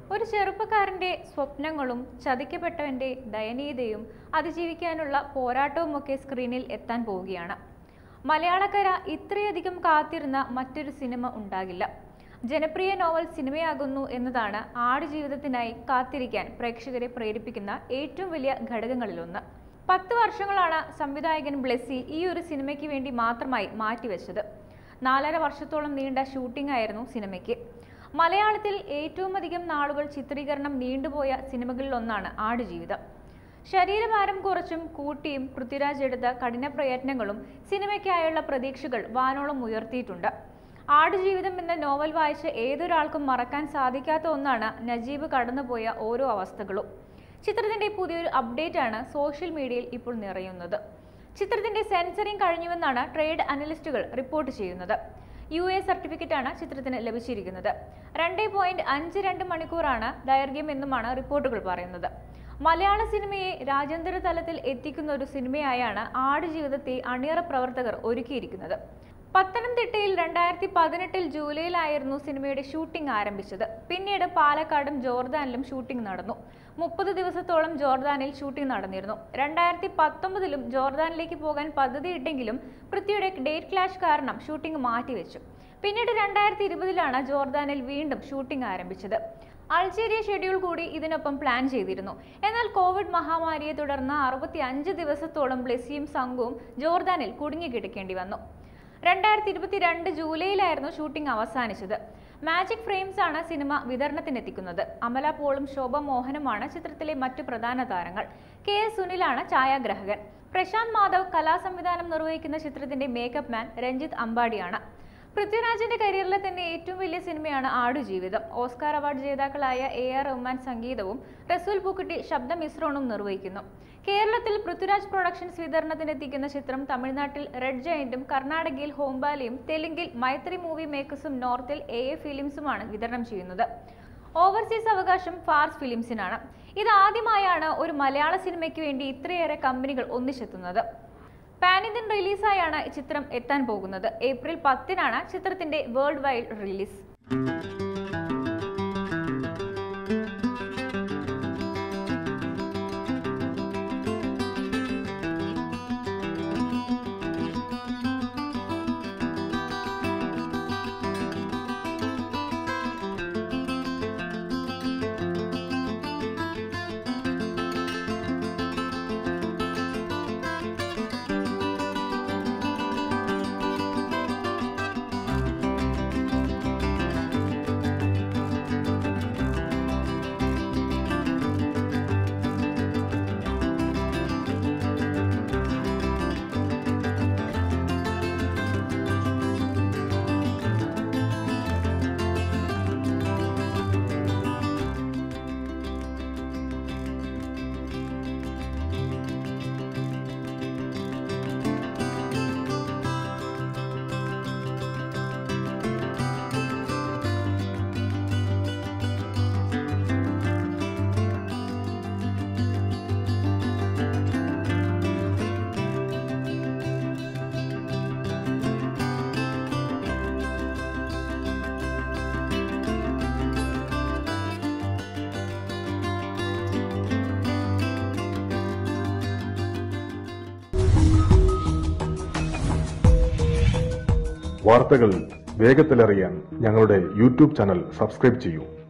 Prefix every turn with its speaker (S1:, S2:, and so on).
S1: ഒരു ചെറുപ്പക്കാരന്റെ സ്വപ്നങ്ങളും ചതിക്കപ്പെട്ടവന്റെ ദയനീയതയും അതിജീവിക്കാനുള്ള പോരാട്ടവുമൊക്കെ സ്ക്രീനിൽ എത്താൻ പോവുകയാണ്. മലയാളക്കര ഇത്രയധികം കാത്തിരുന്ന മറ്റൊരു സിനിമ ഉണ്ടാകില്ല. ജനപ്രിയ നോവൽ സിനിമയാകുന്നു എന്നതാണ് ആടുജീവിതത്തിനായി കാത്തിരിക്കാൻ പ്രേക്ഷകരെ പ്രേരിപ്പിക്കുന്ന ഏറ്റവും വലിയ ഘടകങ്ങളിലൊന്ന്. 10 വർഷങ്ങളാണ് സംവിധായകൻ ബ്ലെസ്സി ഈ ഒരു സിനിമയ്ക്ക് വേണ്ടി മാത്രമായി മാറ്റിവെച്ചത്. 4.5 വർഷത്തോളം നീണ്ട ഷൂട്ടിംഗ് ആയിരുന്നു സിനിമയ്ക്ക്. മലയാളത്തിൽ ഏറ്റവും അധികം നാളുകൾ ചിത്രീകരണം നീണ്ടുപോയ സിനിമകളിലൊന്നാണ് ആടുജീവിതം. ശരീരഭാരം കുറച്ചും കൂട്ടിയും പൃഥ്വിരാജ് എടുത്ത കഠിന പ്രയത്നങ്ങളും സിനിമയ്ക്കായുള്ള പ്രതീക്ഷകൾ വാനോളം ഉയർത്തിയിട്ടുണ്ട്. ആടുജീവിതം എന്ന നോവൽ വായിച്ച് ഏതൊരാൾക്കും മറക്കാൻ സാധിക്കാത്ത ഒന്നാണ് നജീബ് കടന്നുപോയ ഓരോ അവസ്ഥകളും. ചിത്രത്തിന്റെ പുതിയൊരു അപ്ഡേറ്റ് ആണ് സോഷ്യൽ മീഡിയയിൽ ഇപ്പോൾ നിറയുന്നത്. ചിത്രത്തിന്റെ സെൻസറിംഗ് കഴിഞ്ഞുവെന്നാണ് ട്രേഡ് അനലിസ്റ്റുകൾ റിപ്പോർട്ട് ചെയ്യുന്നത്. UA സർട്ടിഫിക്കറ്റാണ് ചിത്രത്തിന് ലഭിച്ചിരിക്കുന്നത്. 2.52 മണിക്കൂറാണ് ദൈർഘ്യം എന്നുമാണ് റിപ്പോർട്ടുകൾ പറയുന്നത്. മലയാള സിനിമയെ രാജ്യാന്തര തലത്തിൽ എത്തിക്കുന്ന ഒരു സിനിമയായാണ് ആടുജീവിതത്തെ അണിയറ പ്രവർത്തകർ ഒരുക്കിയിരിക്കുന്നത്. പത്തനംതിട്ടയിൽ 2018 ജൂലൈയിലായിരുന്നു സിനിമയുടെ ഷൂട്ടിംഗ് ആരംഭിച്ചത്. പിന്നീട് പാലക്കാടും ജോർദാനിലും ഷൂട്ടിംഗ് നടന്നു. 30 ദിവസത്തോളം ജോർദാനിൽ ഷൂട്ടിംഗ് നടന്നിരുന്നു. 2019 ജോർദാനിലേക്ക് പോകാൻ പദ്ധതിയിട്ടെങ്കിലും പൃഥ്വിയുടെ ഡേറ്റ് ക്ലാഷ് കാരണം ഷൂട്ടിംഗ് മാറ്റിവെച്ചു. പിന്നീട് 2020 ജോർദാനിൽ വീണ്ടും ഷൂട്ടിംഗ് ആരംഭിച്ചത്. അൾജീരിയ ഷെഡ്യൂൾ കൂടി ഇതിനൊപ്പം പ്ലാൻ ചെയ്തിരുന്നു. എന്നാൽ കോവിഡ് മഹാമാരിയെ തുടർന്ന് 65 ദിവസത്തോളം ബ്ലെസ്സിയും സംഘവും ജോർദാനിൽ കുടുങ്ങിക്കിടക്കേണ്ടി വന്നു. 2022 ജൂലൈയിലായിരുന്നു ഷൂട്ടിംഗ് അവസാനിച്ചത്. മാജിക് ഫ്രെയിംസ് ആണ് സിനിമ വിതരണത്തിനെത്തിക്കുന്നത്. അമല പോളും ശോഭ മോഹനുമാണ് ചിത്രത്തിലെ മറ്റു പ്രധാന താരങ്ങൾ. KS സുനിലാണ് ഛായാഗ്രാഹകൻ. പ്രശാന്ത് മാധവ് കലാസംവിധാനം നിർവഹിക്കുന്ന ചിത്രത്തിന്റെ മേക്കപ്പ് മാൻ രഞ്ജിത്ത് അമ്പാടിയാണ്. പൃഥ്വിരാജിന്റെ കരിയറിലെ തന്നെ ഏറ്റവും വലിയ സിനിമയാണ് ആടുജീവിതം. ഓസ്കാർ അവാർഡ് ജേതാക്കളായ AR റഹ്മാൻ സംഗീതവും റസൂൽ പൂക്കുട്ടി ശബ്ദ മിശ്രണവും നിർവഹിക്കുന്നു. കേരളത്തിൽ പൃഥ്വിരാജ് പ്രൊഡക്ഷൻസ് വിതരണത്തിനെത്തിക്കുന്ന ചിത്രം തമിഴ്നാട്ടിൽ റെഡ് ജയന്റും കർണാടകയിൽ ഹോംബാലയും തെലുങ്കിൽ മൈത്രി മൂവി മേക്കേഴ്സും നോർത്തിൽ AA ഫിലിംസുമാണ് വിതരണം ചെയ്യുന്നത്. ഓവർസീസ് അവകാശം ഫാർസ് ഫിലിംസിനാണ്. ഇതാദ്യമായാണ് ഒരു മലയാള സിനിമയ്ക്ക് വേണ്ടി ഇത്രയേറെ കമ്പനികൾ ഒന്നിച്ചെത്തുന്നത്. പാൻ ഇന്ത്യൻ റിലീസായാണ് ചിത്രം എത്താൻ പോകുന്നത്. ഏപ്രിൽ 10 ചിത്രത്തിന്റെ വേൾഡ് വൈഡ് റിലീസ്.
S2: വാർത്തകൾ വേഗത്തിലറിയാൻ ഞങ്ങളുടെ YouTube ചാനൽ സബ്സ്ക്രൈബ് ചെയ്യൂ.